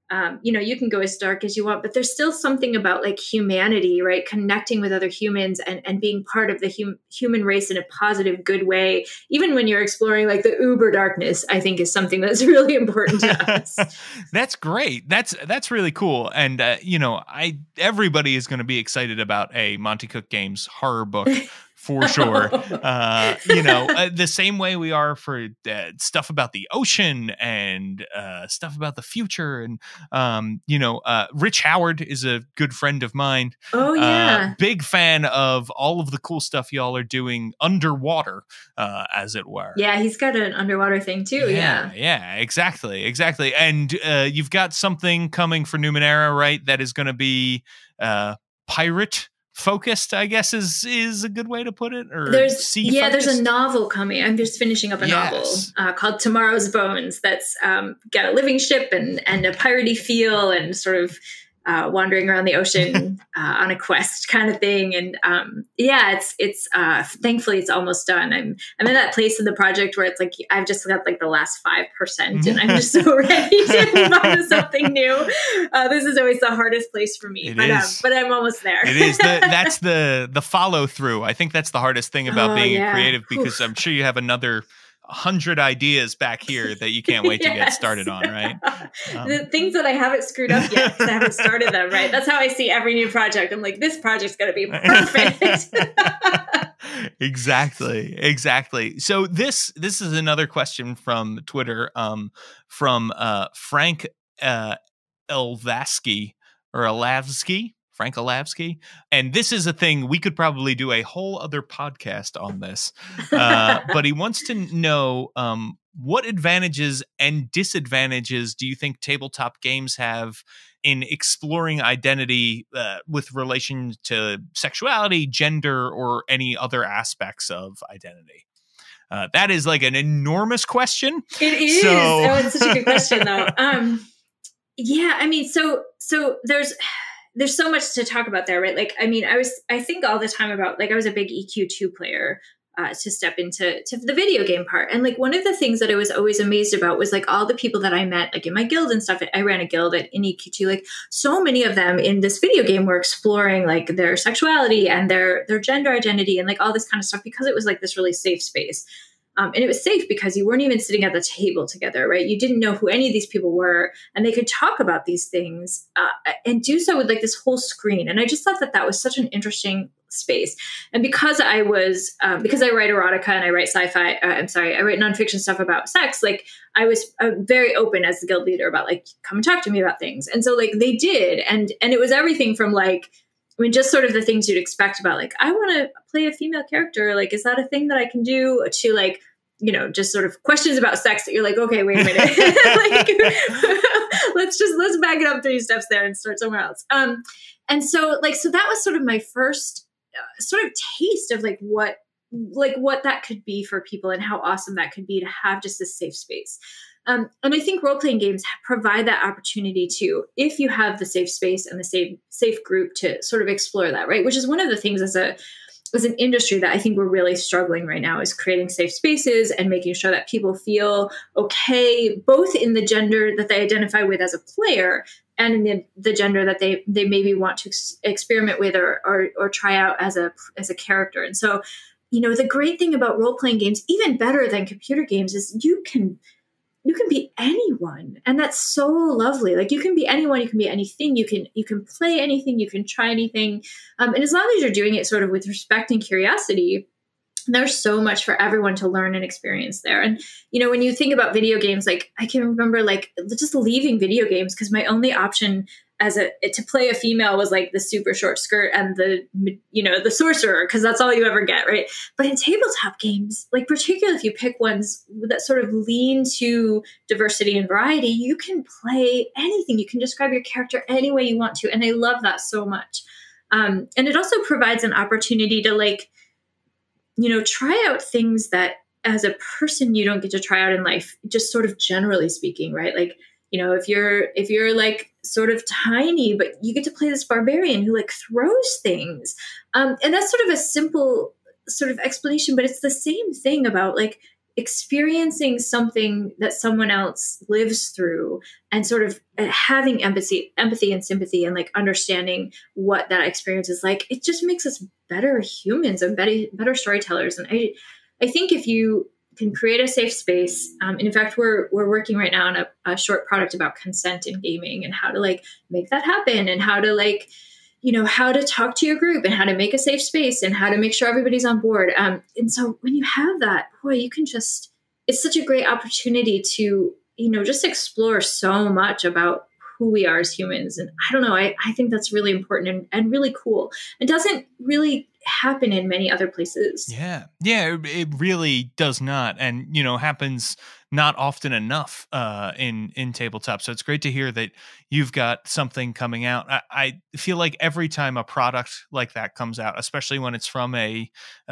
you can go as dark as you want, but there's still something about like humanity, right? Connecting with other humans and being part of the human race in a positive, good way. Even when you're exploring like the uber darkness, I think is something that's really important to us. That's great. That's really cool. And, everybody is going to be excited about a Monte Cook Games horror book. For sure. The same way we are for stuff about the ocean and stuff about the future. And, Rich Howard is a good friend of mine. Oh, yeah. Big fan of all of the cool stuff y'all are doing underwater, as it were. Yeah, he's got an underwater thing too. Yeah. Yeah, exactly. And you've got something coming for Numenera, right? That is going to be pirate focused, I guess is a good way to put it. Or there's a novel coming. I'm just finishing up a novel called Tomorrow's Bones. That's got a living ship and a piratey feel and sort of wandering around the ocean on a quest kind of thing. And it's thankfully it's almost done. I'm in that place in the project where it's like I've just got like the last 5% and I'm just so ready to move on to something new. This is always the hardest place for me, but I'm almost there. It is that's the follow through. I think that's the hardest thing about being a creative, because I'm sure you have another 100 ideas back here that you can't wait to get started on, right? The things that I haven't screwed up yet because I haven't started them, right? That's how I see every new project. I'm like, this project's going to be perfect. Exactly. So this is another question from Twitter, from Frank Elavsky. Frank Elavsky. And this is a thing, we could probably do a whole other podcast on this. But he wants to know what advantages and disadvantages do you think tabletop games have in exploring identity with relation to sexuality, gender, or any other aspects of identity? That is like an enormous question. It is. It's such a good question, though. So there's so much to talk about there, right? Like, I mean, I think all the time about, like, I was a big EQ2 player to step into the video game part. And like, one of the things that I was always amazed about was like all the people that I met, like in my guild and stuff. I ran a guild in EQ2, like so many of them in this video game were exploring like their sexuality and their gender identity and like all this kind of stuff, because it was like this really safe space. And it was safe because you weren't even sitting at the table together, right? You didn't know who any of these people were, and they could talk about these things and do so with like this whole screen. And I just thought that was such an interesting space. And because I write erotica and I write sci-fi, I write nonfiction stuff about sex, like I was very open as the guild leader about like, come and talk to me about things. And so like they did. And it was everything from like, I mean, just sort of the things you'd expect about like, I want to play a female character. Like, is that a thing that I can do? To like, just sort of questions about sex that you're like, okay, wait a minute. Like, let's back it up 3 steps there and start somewhere else. And so that was sort of my first sort of taste of like what that could be for people and how awesome that could be to have just a safe space. And I think role-playing games provide that opportunity to, if you have the safe space and the safe group to sort of explore that, right? Which is one of the things as an industry that I think we're really struggling right now, is creating safe spaces and making sure that people feel okay, both in the gender that they identify with as a player and in the gender that they maybe want to experiment with or try out as a character. And so, the great thing about role-playing games, even better than computer games, is you can be anyone. And that's so lovely. Like, you can be anyone, you can be anything, you can play anything, you can try anything. And as long as you're doing it sort of with respect and curiosity, there's so much for everyone to learn and experience there. And, when you think about video games, like I can remember like just leaving video games because my only option to play a female was like the super short skirt and the sorcerer, because that's all you ever get, right? But in tabletop games, like particularly if you pick ones that sort of lean to diversity and variety, you can play anything. You can describe your character any way you want to. And I love that so much. And it also provides an opportunity to like, try out things that as a person you don't get to try out in life, just sort of generally speaking, right? Like, if you're like sort of tiny, but you get to play this barbarian who like throws things. And that's sort of a simple sort of explanation, but it's the same thing about like experiencing something that someone else lives through and sort of having empathy and sympathy and like understanding what that experience is like, it just makes us better humans and better storytellers. And I think if you can create a safe space, and in fact, we're working right now on a short product about consent in gaming and how to like make that happen and how to like, how to talk to your group and how to make a safe space and how to make sure everybody's on board. And so when you have that, boy, you can just, it's such a great opportunity to, just explore so much about who we are as humans. And I don't know, I think that's really important and really cool. It doesn't really happen in many other places. Yeah, it really does not. And, happens not often enough in tabletop. So it's great to hear that you've got something coming out. I feel like every time a product like that comes out, especially when it's from a,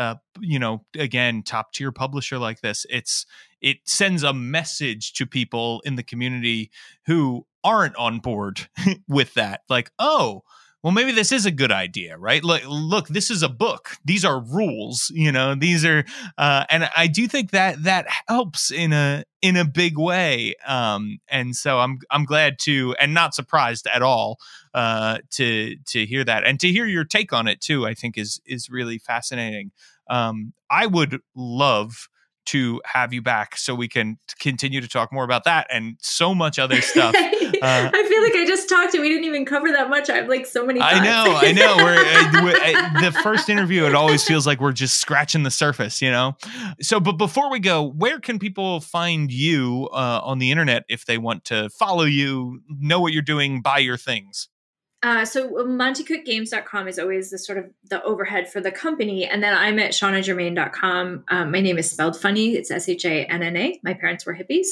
again, top tier publisher like this, it sends a message to people in the community who aren't on board with that. Like, oh, well, maybe this is a good idea, right? Look, this is a book. These are rules, these are, and I do think that helps in a big way. And so I'm glad to, and not surprised at all, to hear that and to hear your take on it too, I think is really fascinating. I would love to have you back so we can continue to talk more about that and so much other stuff. I feel like I just talked and we didn't even cover that much. I have like so many thoughts. I know. We're the first interview, it always feels like we're just scratching the surface, So, but before we go, where can people find you on the internet if they want to follow you, know what you're doing, buy your things? So MonteCookGames.com is always the sort of the overhead for the company. And then I'm at ShaunaGermain.com. My name is spelled funny. It's SHANNA. My parents were hippies.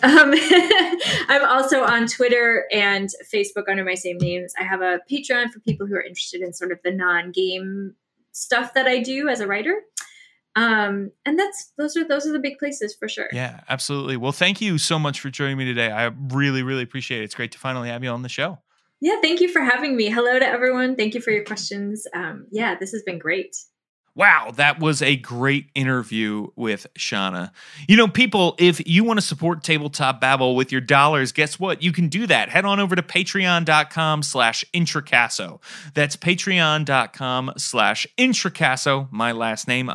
I'm also on Twitter and Facebook under my same names. I have a Patreon for people who are interested in sort of the non-game stuff that I do as a writer. And those are the big places for sure. Yeah, absolutely. Well, thank you so much for joining me today. I really, really appreciate it. It's great to finally have you on the show. Yeah, thank you for having me. Hello to everyone. Thank you for your questions. This has been great. Wow, that was a great interview with Shauna. People, if you want to support Tabletop Babble with your dollars, guess what? You can do that. Head on over to patreon.com/Intracasso. That's patreon.com/Intracasso, my last name,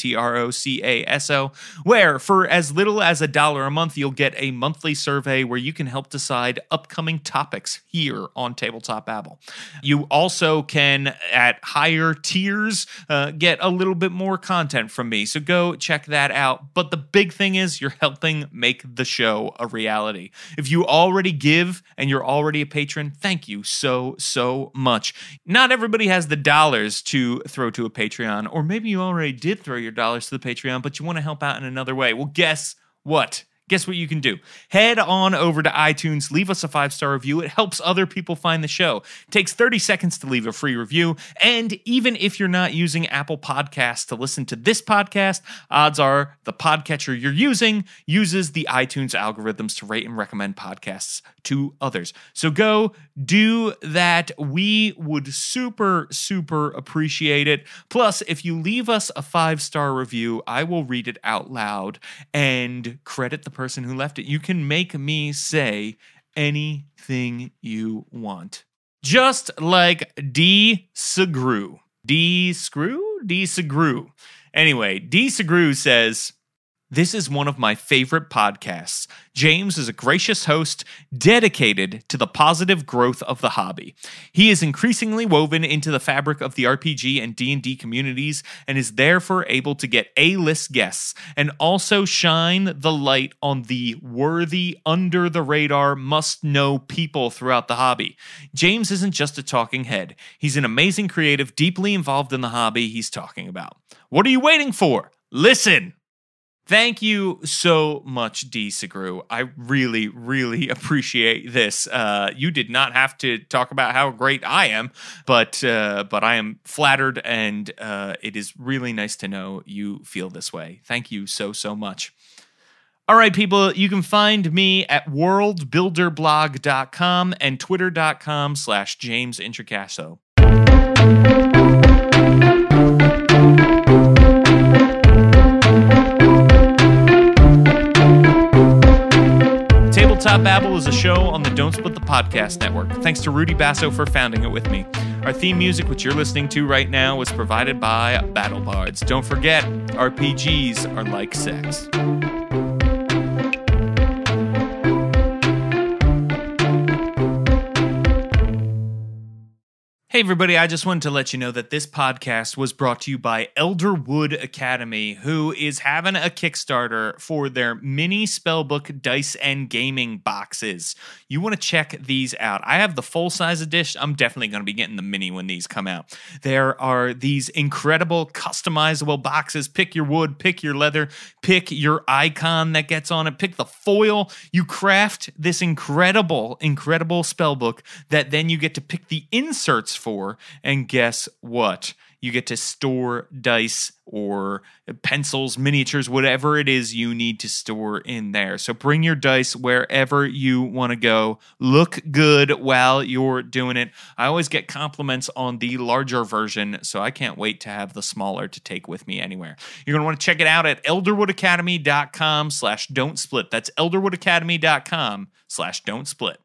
INTROCASO, where for as little as $1 a month, you'll get a monthly survey where you can help decide upcoming topics here on Tabletop Babble. You also can, at higher tiers, get a little bit more content from me. So go check that out. But the big thing is you're helping make the show a reality. If you already give and you're already a patron, thank you so, so much. Not everybody has the dollars to throw to a Patreon, or maybe you already did throw your dollars to the Patreon, but you want to help out in another way. Well, guess what? Guess what you can do? Head on over to iTunes, leave us a 5-star review. It helps other people find the show. It takes 30 seconds to leave a free review. And even if you're not using Apple Podcasts to listen to this podcast, odds are the podcatcher you're using uses the iTunes algorithms to rate and recommend podcasts to others. So go do that. We would super, super appreciate it. Plus, if you leave us a 5-star review, I will read it out loud and credit the person who left it. You can make me say anything you want. Just like D. Segru. D. Segru. Anyway, D. Segru says, "This is one of my favorite podcasts. James is a gracious host dedicated to the positive growth of the hobby. He is increasingly woven into the fabric of the RPG and D&D communities and is therefore able to get A-list guests and also shine the light on the worthy, under-the-radar, must-know people throughout the hobby. James isn't just a talking head. He's an amazing creative, deeply involved in the hobby he's talking about. What are you waiting for? Listen!" Thank you so much, D. Segru. I really, really appreciate this. You did not have to talk about how great I am, but I am flattered, and it is really nice to know you feel this way. Thank you so, so much. All right, people, you can find me at worldbuilderblog.com and twitter.com/JamesIntracasso. Babble is a show on the Don't Split the Podcast Network. Thanks to Rudy Basso for founding it with me. Our theme music, which you're listening to right now, was provided by Battle Bards. Don't forget, RPGs are like sex. Hey everybody, I just wanted to let you know that this podcast was brought to you by Elderwood Academy, who is having a Kickstarter for their mini spellbook dice and gaming boxes. You want to check these out. I have the full-size edition. I'm definitely going to be getting the mini when these come out. There are these incredible customizable boxes. Pick your wood, pick your leather, pick your icon that gets on it, pick the foil. You craft this incredible spellbook that then you get to pick the inserts for, and guess what? You get to store dice or pencils, miniatures, whatever it is you need to store in there. So bring your dice wherever you want to go. Look good while you're doing it. I always get compliments on the larger version, so I can't wait to have the smaller to take with me anywhere. You're going to want to check it out at elderwoodacademy.com/don't split. That's elderwoodacademy.com/don't split.